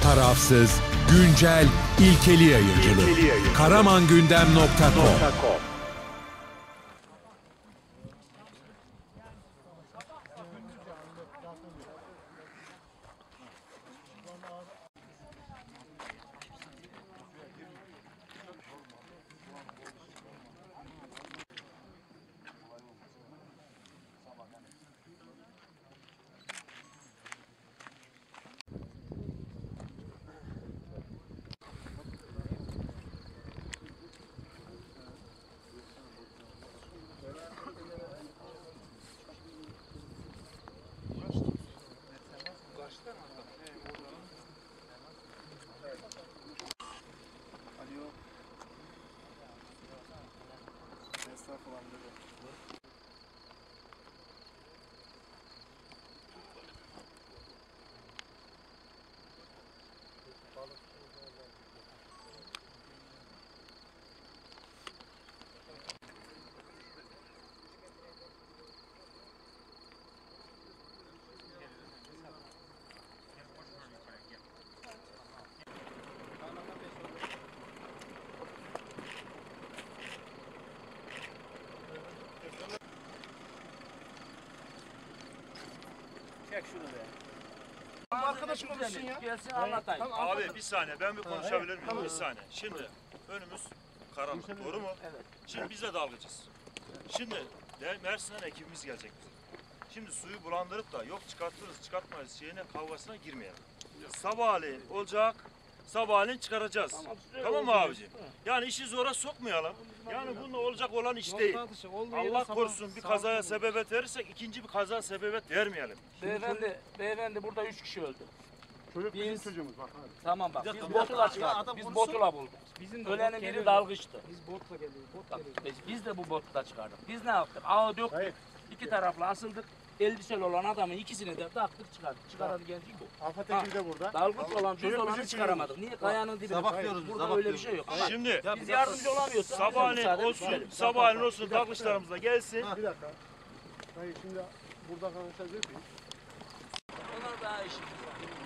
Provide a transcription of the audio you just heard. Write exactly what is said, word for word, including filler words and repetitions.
Tarafsız, güncel, ilkeli yayıncılık. İlkeli yayıncılık. karamangündem nokta com Çek şunu be. Arkadaş konuşsun ya. Gelsin anlatayım. Tamam, Abi bir saniye ben bir konuşabilir miyim? Tamam. Bir saniye. Şimdi önümüz karanlık, doğru mu? Evet. Şimdi biz de dalgıcız. Şimdi de- Mersin'den ekibimiz gelecek bize. Şimdi suyu bulandırıp da yok çıkartırız çıkartmayız şeyine kavgasına girmeyelim. Sabahleyin olacak, sabahleyin çıkaracağız. Tamam, tamam mı abiciğim? Yani işi zora sokmayalım. Yani bununla olacak olan iş değil. Allah korusun bir kazaya sebebiyet verirsek ikinci bir kaza sebebiyet vermeyelim. Beyefendi, beyefendi burada üç kişi öldü. Çocuk bizim Biz- çocuğumuz bak abi. Tamam bak, Bir biz dakika, bir dakika. botula Ya çıkardık. adam Biz konuşsun. botula bulduk. Bizim de Ölenin bot biri geliyor. dalgıçtı. Biz botla geliyoruz. Bot Bak, geliyor. biz, biz de bu botla çıkardık. Biz ne yaptık? Ağı döktük. Hayır. İki taraflı asıldık. Elbiseli olan adamın ikisini de taktık çıkardık. Çıkaran genci bu. Afet Ha. ekibi de burada. Dalgıç olan düz Çocuk olanı bizim çıkaramadık. Niye? Kayanın dibine. Sabah Hayır, diyoruz biz, burada sabah öyle bir diyoruz. şey yok. Ama Şimdi biz yardımcı olamıyoruz. sabahleyin olsun, sabahleyin olsun dalgıçlarımız da gelsin. Bir dakika. Hayır şimdi burada arkadaşlar diyor ki Onlar daha işimiz var.